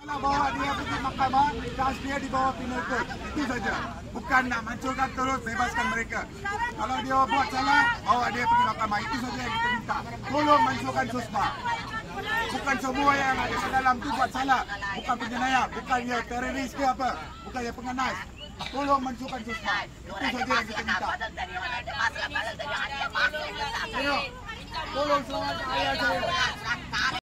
Kalau bawa dia pergi mahkamah, kas dia dibawa penal code. Itu saja. Bukan nak mancurkan terus, bebaskan mereka. Kalau dia buat salah, bawa dia pergi mahkamah. Itu saja yang kita minta. Tolong mancurkan Susma. Bukan semua yang ada di dalam tu buat salah. Bukan penjenayah, bukan dia teroris ke apa. Bukan dia penganas. Tolong mancurkan Susma. Itu saja yang kita minta. Tolong selamatkan ayah saya.